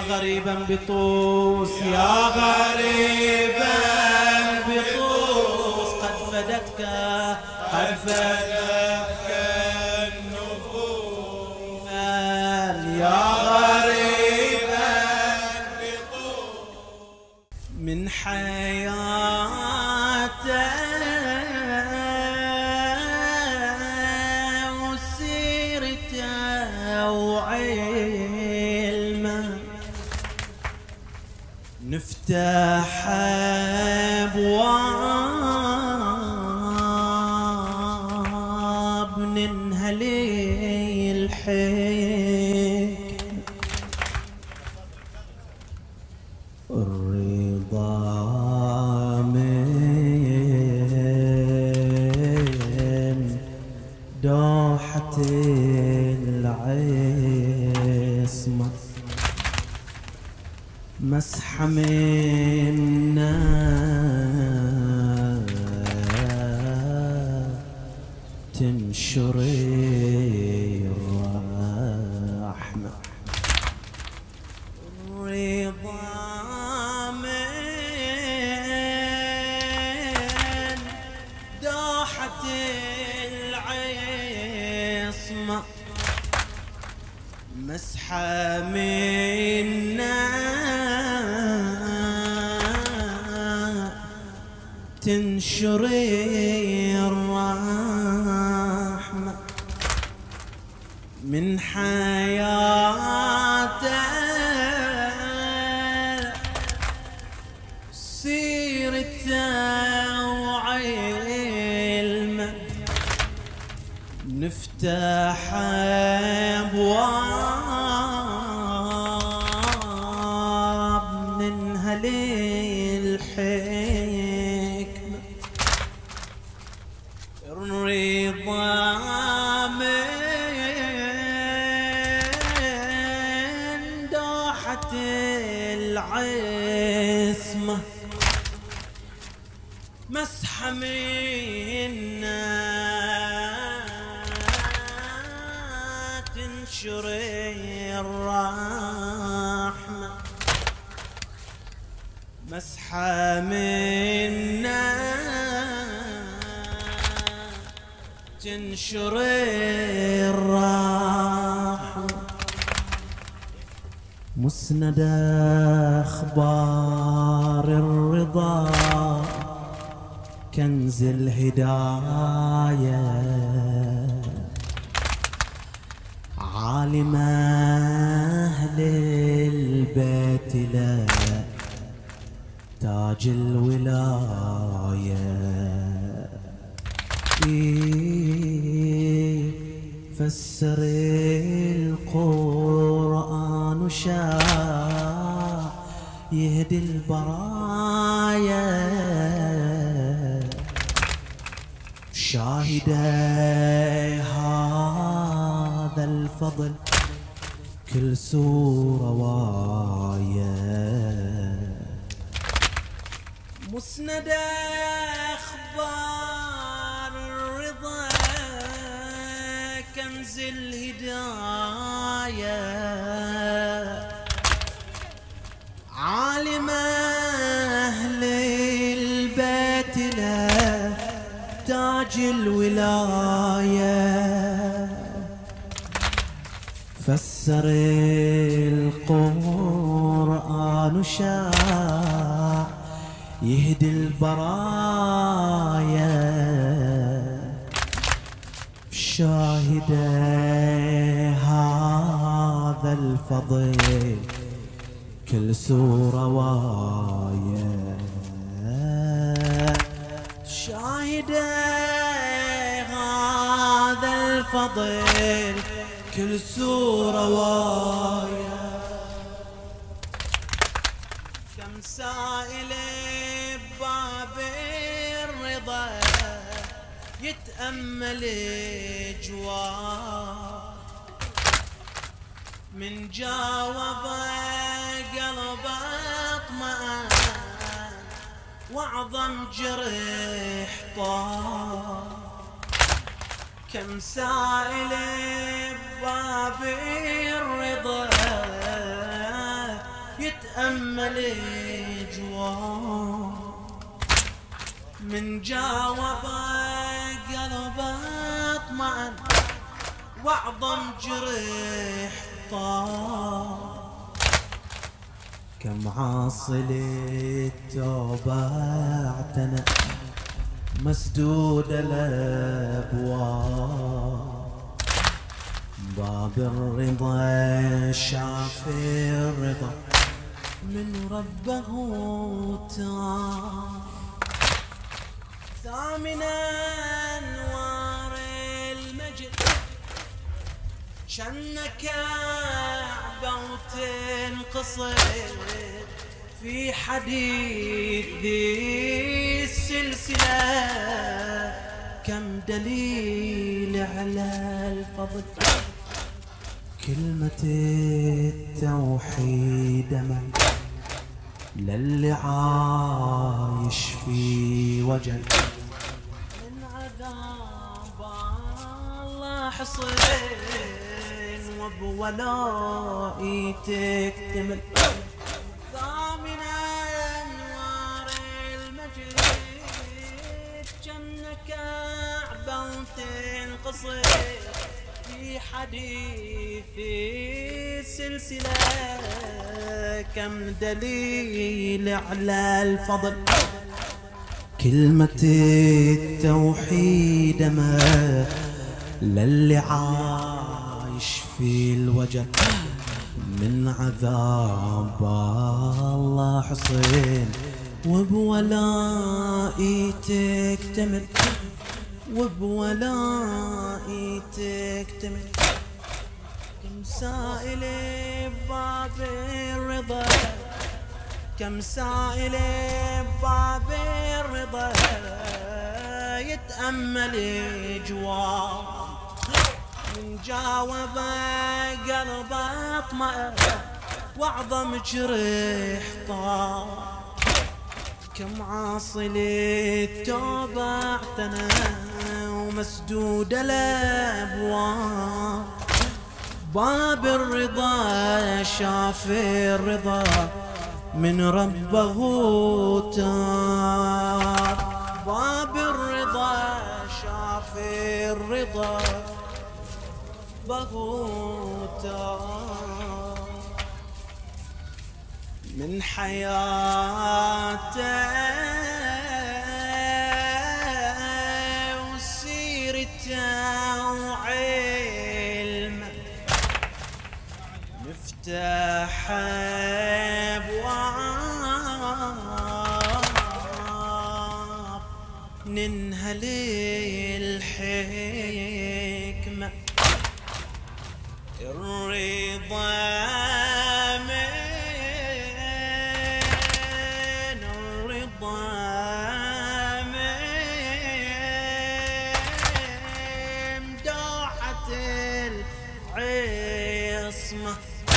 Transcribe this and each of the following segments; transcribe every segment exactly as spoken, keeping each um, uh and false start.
غريبا بطوس يا غريبا بطوس قد فدتك قد فدتك النفوس يا غريبا بطوس من حياته وسيرته وعلمه نفتح أبواب ننهلي الحكم الرضا من دوحة العصمة مسحة منا تنشر الرحمة الرضا من دوحة العصمة مسحة منا تنشر الرحمة من حياته سيرته وعلمه نفتح أبواب ننهلي الحكمة الرضا من دوحة العصمة مسحة منا تنشر الرحمة مسحة منا تنشر الرحمة مسند أخبار الرضا كنز الهداية عالم أهل البيت له تاج الولاية فسر القرآن وشاع يهدي البرايا شاهد هذا الفضل كل سورة واية مسند أخبار الرضا كنز الهداية عالم أهل البيت له تاج الولاية فسر القرآن وشاع يهدي البرايا شاهد هذا الفضل كل سورة واية شاهد هذا الفضل كل سورة واية كم سائل بباب الرضا يتأمل جواب من جاوب قلبه اطمأن واعظم جرح طار كم سائل بباب الرضا يتأمل جواه من جاوب قلبه اطمأن واعظم جرح طار. كم عاصل التوبة اعتنى مسدود الابواب، باب الرضا شاف الرضا من ربه تار. ثامن انوار المجد شنك كعبة وتنقصد في حديث ذي السلسلة. كم دليل على الفضل كلمة التوحيد من للي عايش في وجل من عذاب الله حصين وبولائي تكتمل. ثامن انوار المجد جنة كعبة وتنقصد في حديث السلسلة. كم دليل على الفضل كلمة التوحيد ما للي عايش في الوجل من عذاب الله حصين وبولائي تكتمل وبولائي تكتمل. كم سائل بباب الرضا كم سائل بباب الرضا يتأمل جواه من جاوب قلبه اطمأن واعظم جرح طار. كم عاصل التوبة اعتنى ومسدود الابواب، باب الرضا شاف الرضا من ربه تار. باب الرضا شاف الرضا بغوتار. من حياته وسيرته وعلمه مفتاح ابواب ننهل الحكمة. الرضا من الرضا من دوحة العصمة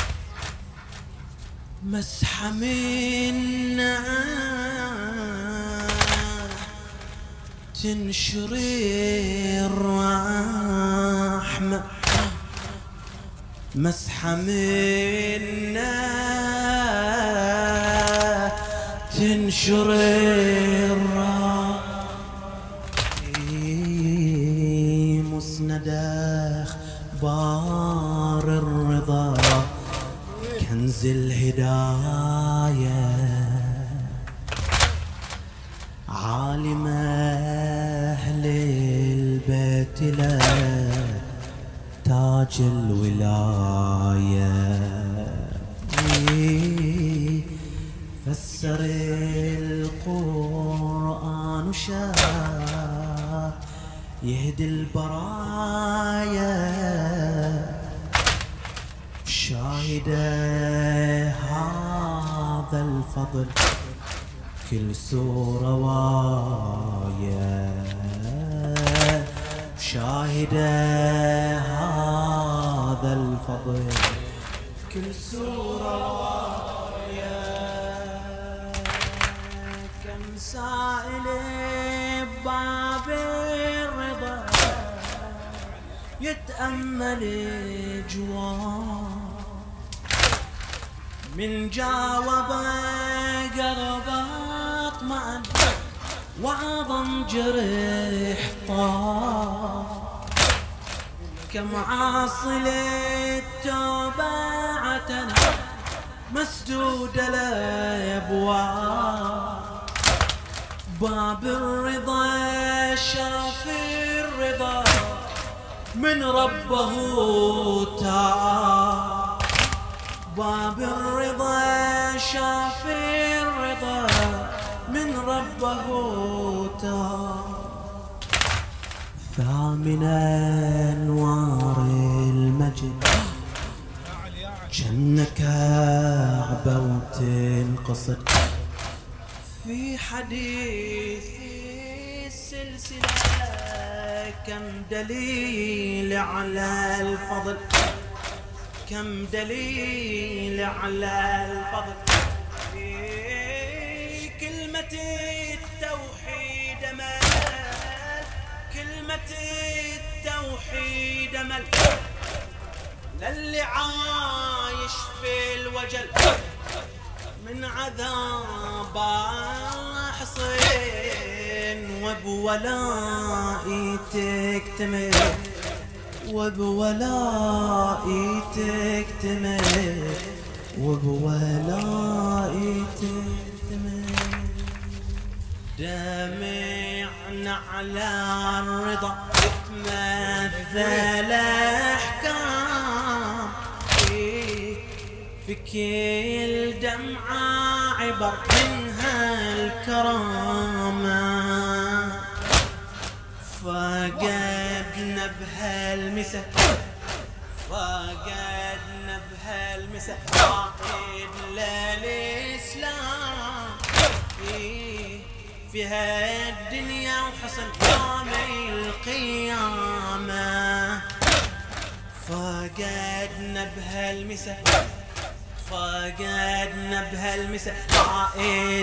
مسحة منا تنشر الرحمة مسحة منا تنشر الرحمة. مسند اخبار الرضا كنز الهداية عالم أهل البيت له تاج الولاية. فسر القرآن وشاع يهدي البرايا شاهد هذا الفضل كل سورة وايا شاهد هذا الفضل كل سورة وايا. كم سائل بباب الرضا يتأمل جواه من جاوب قرب اطمأن وعظم جرح طار كم عاصل التوبة عتنا مسدود الابواب باب الرضا شاف الرضا من ربه تاب باب الرضا شاف الرضا من ربه تاب ثامن انوار المجد جن كعبة وتنقصد في حديث السلسلة كم دليل على الفضل كم دليل على الفضل في كلمة التوحيد مل كلمة التوحيد مل للي عايش في الوجل من عذاب حصين وبولائي تكتمل وبولائي تكتمل وبولائي تكتمل دمعنا على الرضا تتمثل احكام في كل دمعة عبر منها الكرامة فقدنا بهالمسة فقدنا بهالمسة قائد للإسلام في هالدنيا وحصل يوم القيامة فقدنا بهالمسة فقدنا بهالمسة قائد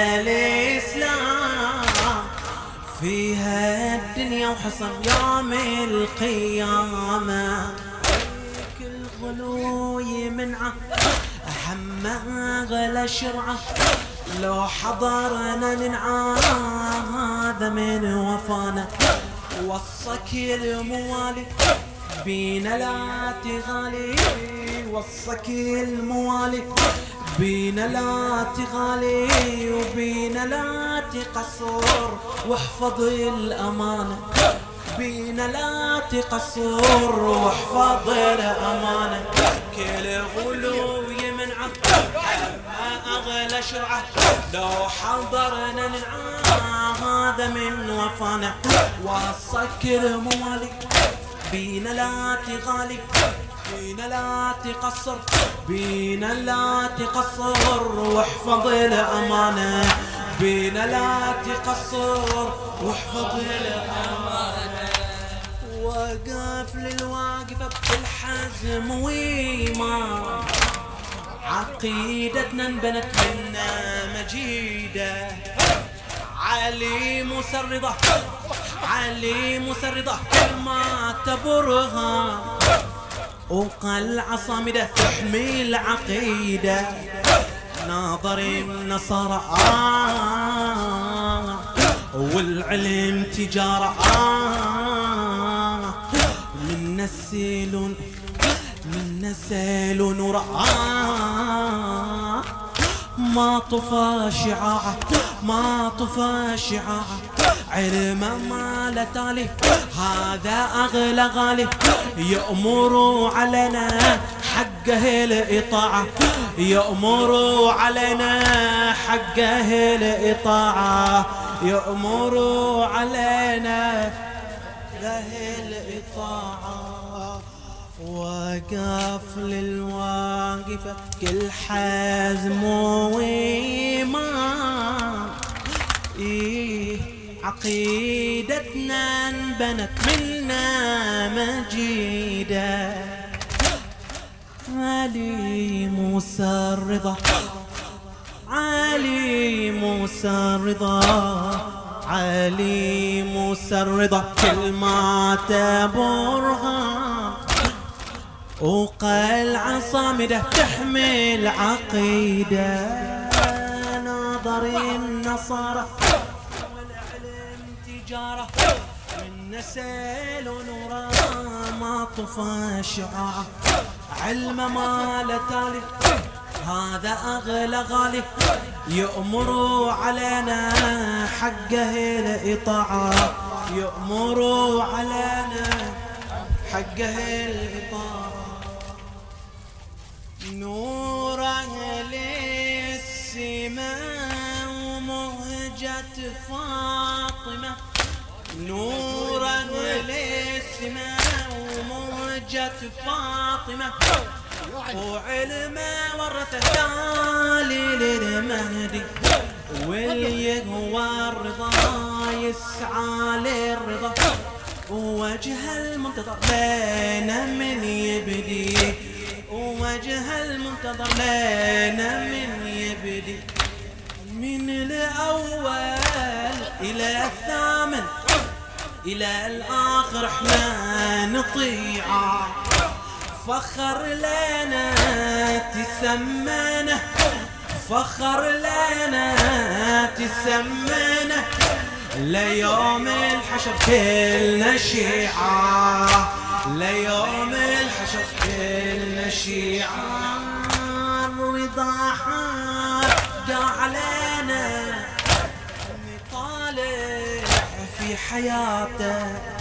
للإسلام في هالدنيا وحصل يوم القيامة كل غلوي منعه أهم أغلى شرعه لو حضرنا ننعاد من وفانا وصك الموالي بينا لا تغالي وصك الموالي بينا لا تغالي وبينا لا تقصر واحفظ الأمانة بينا لا تقصر واحفظ الأمانة كل غلو يمنعه ما أغلى شرعه لو حضرنا ننعاد من وفانا وصك الموالي بينا لا تغالي بينا لا تقصر بينا لا تقصر واحفظ الأمانة بينا لا تقصر واحفظ الأمانة وقف للواقفة بالحزم وإيمان عقيدتنا انبنت منا مجيدة علي مسرضة علي مسرضة كلمات برهان وقلعة صامدة تحمي العقيدة ناظر النصارى آه والعلم تجارة آه من السيل من السيل نور آه ما طفى شعاعه ما طفى شعاعه علم ما لا تالي هذا أغلى غالي يأمر علينا حقه الإطاعة يأمر علينا حقه الإطاعة يأمر علينا حقه الإطاعة وقف للواقفة كل حزم وإيمان إيه عقيدتنا انبنت منا مجيدة علي موسى الرضا علي موسى الرضا علي موسى الرضا كلمات برهان وقلعة صامدة تحمي العقيدة. ناظر النصارى والعلم تجارة، من نسل ونورا ما طفى شعاع. علم ما لتالي هذا أغلى غالي، يأمر علينا حقه الإطاعة، يأمر علينا حقه الإطاعة. نور أهل السماء ومهجة فاطمة، نور أهل السماء ومهجة فاطمة، وعلمه ورثه تالي للمهدي، واللي هو الرضا يسعى للرضا، ووجه المنتظر لنا من يبدي، ووجه المنتظر لنا من يبدي. من الأول إلى الثامن إلى الآخر احنا نطيعه، فخر لنا تسمينا، فخر لنا تسمينا، ليوم الحشر كلنا شيعة، ليوم الحشر كلنا شيعة. الرضا حق علينا نطالع في حياته،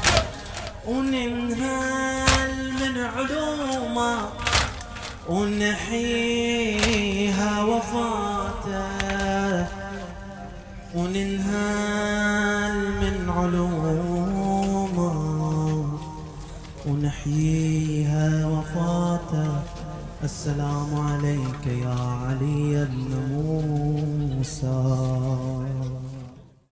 وننهل من علومه، ونحييها وفاته، وننهل من علومه، ونحييها وفاته. السلام عليك يا علي بن موسى.